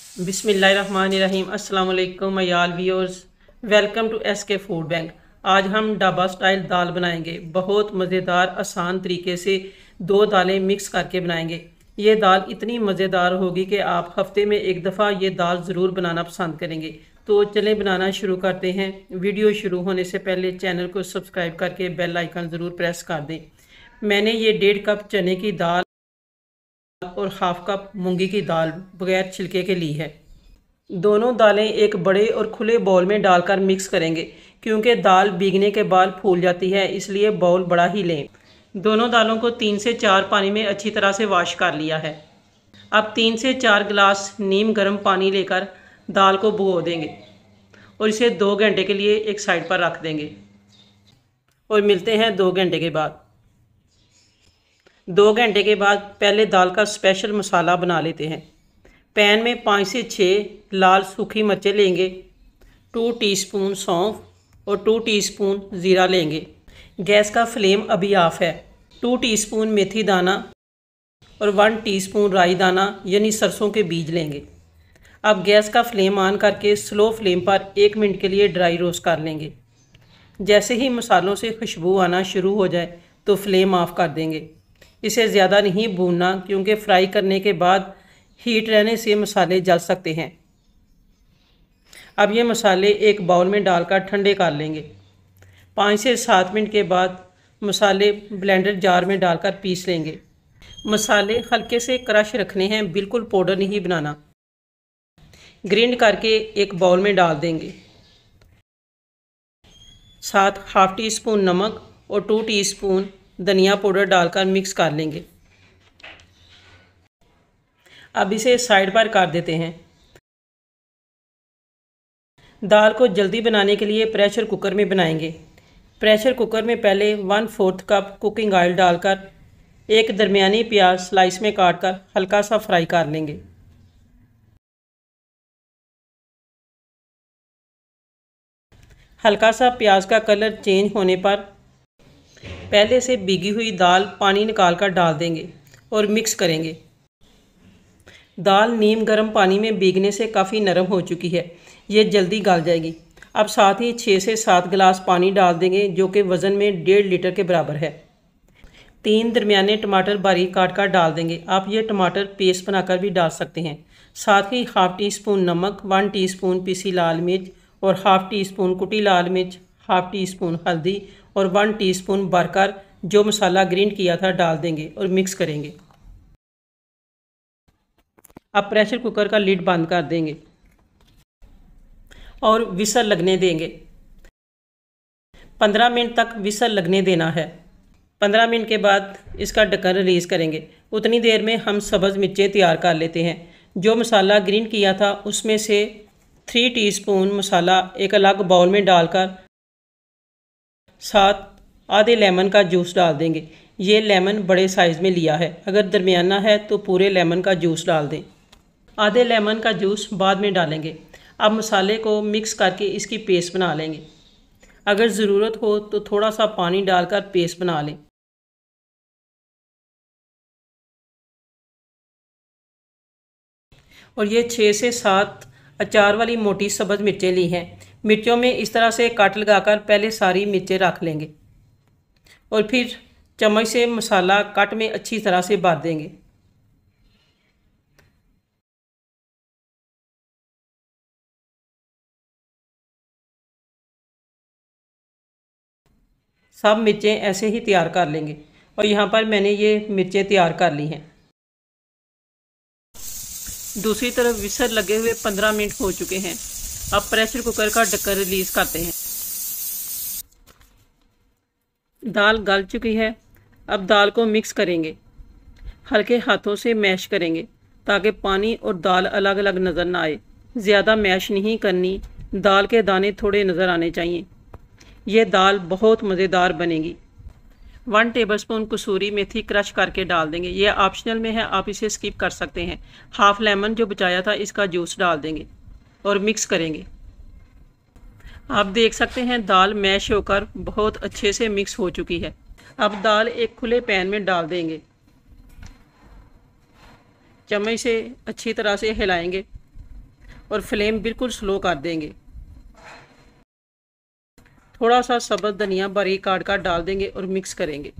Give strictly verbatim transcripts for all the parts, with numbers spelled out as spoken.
बिस्मिल्लाहिर्रहमानिर्रहीम। अस्सलाम वालेकुम अयाल viewers, welcome to S K food bank. आज हम ढाबा स्टाइल दाल बनाएंगे। बहुत मज़ेदार आसान तरीके से दो दालें मिक्स करके बनाएंगे। ये दाल इतनी मज़ेदार होगी कि आप हफ्ते में एक दफ़ा ये दाल ज़रूर बनाना पसंद करेंगे। तो चलें बनाना शुरू करते हैं। वीडियो शुरू होने से पहले चैनल को सब्सक्राइब करके बेल आइकन ज़रूर प्रेस कर दें। मैंने ये डेढ़ कप चने की दाल और हाफ कप मूंगी की दाल बगैर छिलके के ली है। दोनों दालें एक बड़े और खुले बाउल में डालकर मिक्स करेंगे। क्योंकि दाल भीगने के बाद फूल जाती है, इसलिए बाउल बड़ा ही लें। दोनों दालों को तीन से चार पानी में अच्छी तरह से वॉश कर लिया है। अब तीन से चार गिलास नीम गर्म पानी लेकर दाल को भिगो देंगे और इसे दो घंटे के लिए एक साइड पर रख देंगे और मिलते हैं दो घंटे के बाद। दो घंटे के बाद पहले दाल का स्पेशल मसाला बना लेते हैं। पैन में पाँच से छः लाल सूखी मिर्चें लेंगे, टू टीस्पून सौंफ और टू टीस्पून ज़ीरा लेंगे। गैस का फ्लेम अभी ऑफ है। टू टीस्पून मेथी दाना और वन टीस्पून राई दाना यानी सरसों के बीज लेंगे। अब गैस का फ्लेम ऑन करके स्लो फ्लेम पर एक मिनट के लिए ड्राई रोस्ट कर लेंगे। जैसे ही मसालों से खुशबू आना शुरू हो जाए तो फ्लेम ऑफ कर देंगे। इसे ज़्यादा नहीं भूनना, क्योंकि फ्राई करने के बाद हीट रहने से मसाले जल सकते हैं। अब ये मसाले एक बाउल में डालकर ठंडे कर लेंगे। पाँच से सात मिनट के बाद मसाले ब्लेंडर जार में डालकर पीस लेंगे। मसाले हल्के से क्रश रखने हैं, बिल्कुल पाउडर नहीं बनाना। ग्राइंड करके एक बाउल में डाल देंगे। साथ हाफ टी स्पून नमक और टू टीस्पून धनिया पाउडर डालकर मिक्स कर लेंगे। अब इसे साइड पर कर देते हैं। दाल को जल्दी बनाने के लिए प्रेशर कुकर में बनाएंगे। प्रेशर कुकर में पहले one fourth cup cooking oil डालकर एक दरमियानी प्याज स्लाइस में काटकर हल्का सा फ्राई कर लेंगे। हल्का सा प्याज का कलर चेंज होने पर पहले से भीगी हुई दाल पानी निकाल कर डाल देंगे और मिक्स करेंगे। दाल नीम गर्म पानी में भीगने से काफ़ी नरम हो चुकी है, ये जल्दी गल जाएगी। अब साथ ही छः से सात गिलास पानी डाल देंगे, जो कि वज़न में डेढ़ लीटर के बराबर है। तीन दरमियाने टमाटर बारीक काट कर डाल देंगे। आप ये टमाटर पेस्ट बनाकर भी डाल सकते हैं। साथ ही हाफ़ टी स्पून नमक, वन टीस्पून पिसी लाल मिर्च और हाफ़ टी स्पून कुटी लाल मिर्च, हाफ़ टी स्पून हल्दी और वन टीस्पून भरकर जो मसाला ग्राइंड किया था डाल देंगे और मिक्स करेंगे। अब प्रेशर कुकर का लिड बंद कर देंगे और विसल लगने देंगे। पंद्रह मिनट तक विसल लगने देना है। पंद्रह मिनट के बाद इसका ढक्कन रिलीज़ करेंगे। उतनी देर में हम सब्ज़ मिर्चें तैयार कर लेते हैं। जो मसाला ग्राइंड किया था उसमें से थ्री टीस्पून मसाला एक अलग बाउल में डालकर साथ आधे लेमन का जूस डाल देंगे। ये लेमन बड़े साइज़ में लिया है, अगर दरमियाना है तो पूरे लेमन का जूस डाल दें। आधे लेमन का जूस बाद में डालेंगे। अब मसाले को मिक्स करके इसकी पेस्ट बना लेंगे। अगर ज़रूरत हो तो थोड़ा सा पानी डालकर पेस्ट बना लें। और ये छः से सात अचार वाली मोटी सब्ज़ मिर्चें ली हैं। मिर्चों में इस तरह से कट लगाकर पहले सारी मिर्चें रख लेंगे और फिर चम्मच से मसाला कट में अच्छी तरह से भर देंगे। सब मिर्चें ऐसे ही तैयार कर लेंगे और यहाँ पर मैंने ये मिर्चें तैयार कर ली हैं। दूसरी तरफ विसल लगे हुए पंद्रह मिनट हो चुके हैं। अब प्रेशर कुकर का ढक्कन रिलीज़ करते हैं। दाल गल चुकी है। अब दाल को मिक्स करेंगे। हल्के हाथों से मैश करेंगे ताकि पानी और दाल अलग अलग नज़र ना आए। ज़्यादा मैश नहीं करनी, दाल के दाने थोड़े नज़र आने चाहिए। ये दाल बहुत मज़ेदार बनेगी। वन टेबलस्पून कसूरी मेथी क्रश करके डाल देंगे। ये ऑप्शनल में है, आप इसे स्किप कर सकते हैं। हाफ लेमन जो बचाया था इसका जूस डाल देंगे और मिक्स करेंगे। आप देख सकते हैं दाल मैश होकर बहुत अच्छे से मिक्स हो चुकी है। अब दाल एक खुले पैन में डाल देंगे। चम्मच से अच्छी तरह से हिलाएंगे और फ्लेम बिल्कुल स्लो कर देंगे। थोड़ा सा सब्ज़ धनिया बारीक काट कर डाल देंगे और मिक्स करेंगे।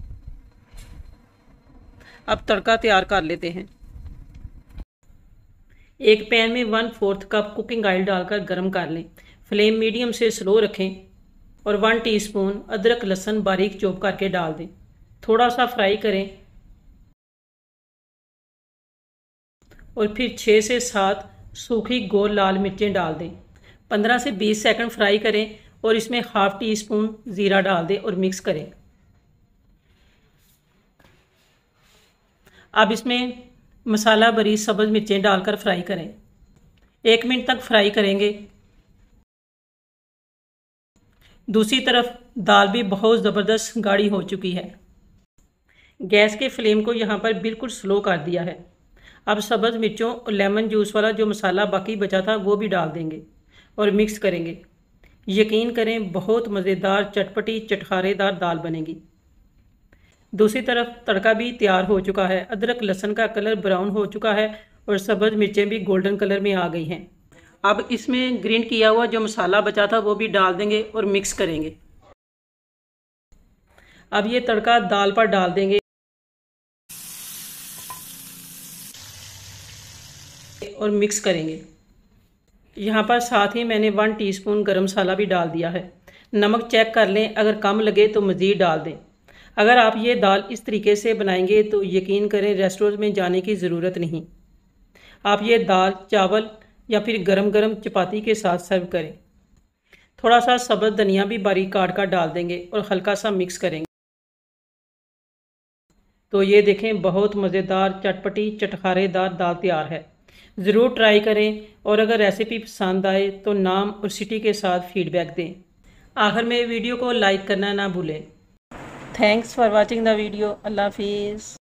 अब तड़का तैयार कर लेते हैं। एक पैन में one fourth cup cooking oil डालकर गर्म कर लें। फ्लेम मीडियम से स्लो रखें और वन टीस्पून अदरक लहसुन बारीक चॉप करके डाल दें। थोड़ा सा फ्राई करें और फिर छः से सात सूखी गोल लाल मिर्चें डाल दें। पंद्रह से बीस सेकंड फ्राई करें और इसमें हाफ़ टी स्पून ज़ीरा डाल दें और मिक्स करें। अब इसमें मसाला भरी सब्ज़ मिर्चें डालकर फ्राई करें। एक मिनट तक फ्राई करेंगे। दूसरी तरफ दाल भी बहुत ज़बरदस्त गाढ़ी हो चुकी है। गैस के फ्लेम को यहाँ पर बिल्कुल स्लो कर दिया है। अब सब्ज़ मिर्चों और लेमन जूस वाला जो मसाला बाकी बचा था वो भी डाल देंगे और मिक्स करेंगे। यकीन करें बहुत मज़ेदार चटपटी चटखारेदार दाल बनेगी। दूसरी तरफ तड़का भी तैयार हो चुका है। अदरक लहसुन का कलर ब्राउन हो चुका है और सब्ज़ मिर्चें भी गोल्डन कलर में आ गई हैं। अब इसमें ग्रीन किया हुआ जो मसाला बचा था वो भी डाल देंगे और मिक्स करेंगे। अब ये तड़का दाल पर डाल देंगे और मिक्स करेंगे। यहाँ पर साथ ही मैंने वन टीस्पून गरम मसाला भी डाल दिया है। नमक चेक कर लें, अगर कम लगे तो मज़ीद डाल दें। अगर आप ये दाल इस तरीके से बनाएंगे तो यकीन करें रेस्टोरेंट में जाने की ज़रूरत नहीं। आप ये दाल चावल या फिर गरम गरम चपाती के साथ सर्व करें। थोड़ा सा सब्ज़ धनिया भी बारीक काट कर डाल देंगे और हल्का सा मिक्स करेंगे। तो ये देखें बहुत मज़ेदार चटपटी चटखारेदार दाल तैयार है। ज़रूर ट्राई करें और अगर रेसिपी पसंद आए तो नाम और सिटी के साथ फीडबैक दें। आखिर में वीडियो को लाइक करना ना भूलें। Thanks for watching the video. अल्लाह हाफिज़।